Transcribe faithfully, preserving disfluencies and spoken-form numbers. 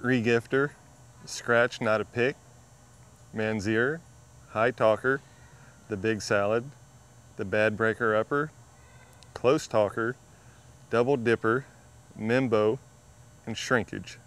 regifter, scratch not a pick, man's ear, high talker, the big salad, the bad breaker upper, close talker, double dipper, mimbo, and shrinkage.